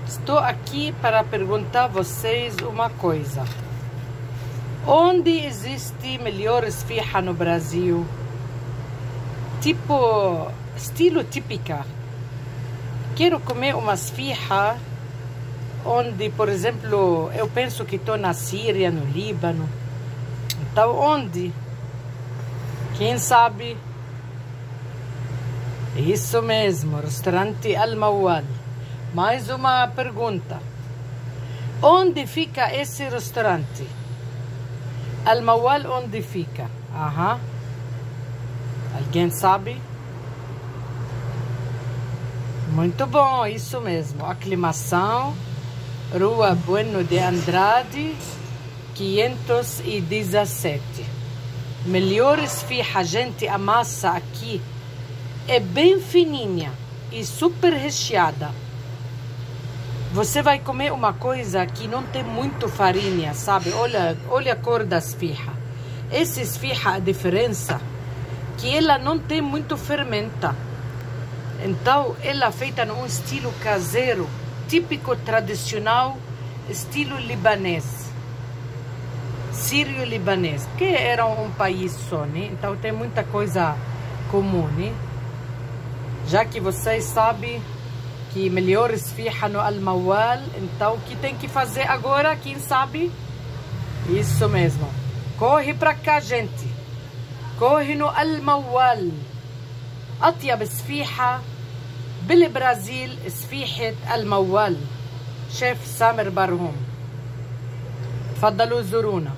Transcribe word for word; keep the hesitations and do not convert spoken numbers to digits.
Estou aqui para perguntar a vocês uma coisa. Onde existe melhor esfirra no Brasil? Tipo, estilo típica. Quero comer uma esfirra onde, por exemplo, eu penso que estou na Síria, no Líbano. Então, onde? Quem sabe? Isso mesmo, restaurante Al-Mawwal. Mais uma pergunta. Onde fica esse restaurante? Al-Mawwal, onde fica? Aham. Alguém sabe? Muito bom, isso mesmo. Aclimação, Rua Bueno de Andrade, quinhentos e dezessete. Melhor esfirra, gente, a massa aqui é bem fininha e super recheada. Você vai comer uma coisa que não tem muito farinha, sabe? Olha, olha a cor da esfirra. Essa esfirra, a diferença que ela não tem muito fermenta. Então, ela é feita num estilo caseiro, típico, tradicional, estilo libanês. Sírio-libanês, que era um país só, né? Então tem muita coisa comum, né? Já que vocês sabem que melhor esfirra no Al-Mawwal, então o que tem que fazer agora, quem sabe? Isso mesmo. Corre para cá, gente. Corre no Al-Mawwal. أطيب سفيحة بالبرازيل سفيحة الموال. شيف سامر برهوم. تفضلوا زورونا.